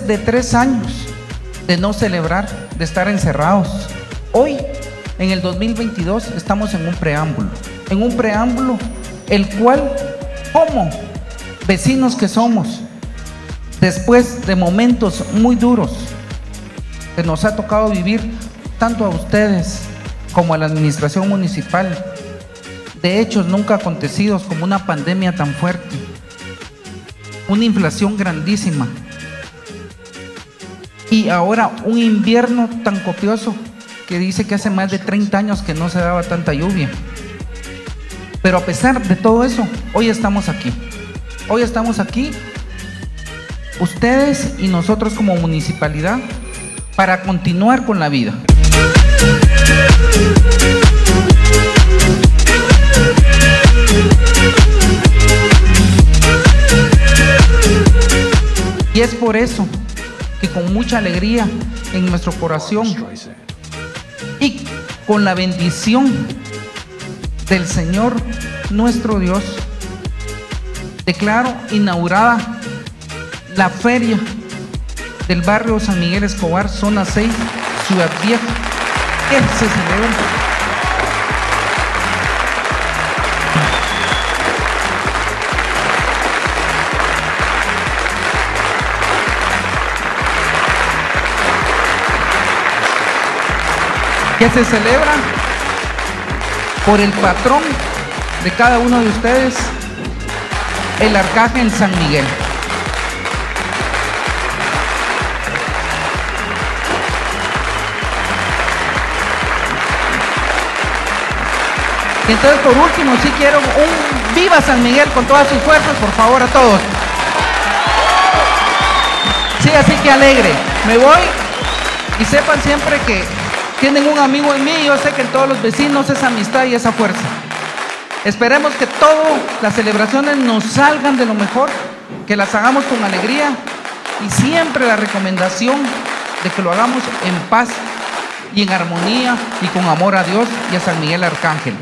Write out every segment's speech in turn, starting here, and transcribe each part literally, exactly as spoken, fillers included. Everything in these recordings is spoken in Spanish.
después de tres años de no celebrar, de estar encerrados, hoy, en el dos mil veintidós, estamos en un preámbulo, en un preámbulo el cual, como vecinos que somos, después de momentos muy duros que nos ha tocado vivir tanto a ustedes como a la administración municipal, de hechos nunca acontecidos como una pandemia tan fuerte, una inflación grandísima y ahora un invierno tan copioso que dice que hace más de treinta años que no se daba tanta lluvia. Pero a pesar de todo eso, hoy estamos aquí. Hoy estamos aquí, ustedes y nosotros como municipalidad, para continuar con la vida. Y es por eso que con mucha alegría en nuestro corazón y con la bendición del Señor nuestro Dios, declaro inaugurada la feria del barrio San Miguel Escobar, zona seis, Ciudad Vieja, que se celebra que se celebra por el patrón de cada uno de ustedes, el Arcángel San Miguel. Y entonces, por último, sí quiero un viva San Miguel con todas sus fuerzas, por favor, a todos. Sí, así que alegre. Me voy y sepan siempre que tienen un amigo en mí, y yo sé que en todos los vecinos esa amistad y esa fuerza. Esperemos que todas las celebraciones nos salgan de lo mejor, que las hagamos con alegría y siempre la recomendación de que lo hagamos en paz y en armonía y con amor a Dios y a San Miguel Arcángel.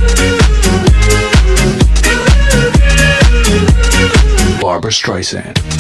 Barbra Streisand.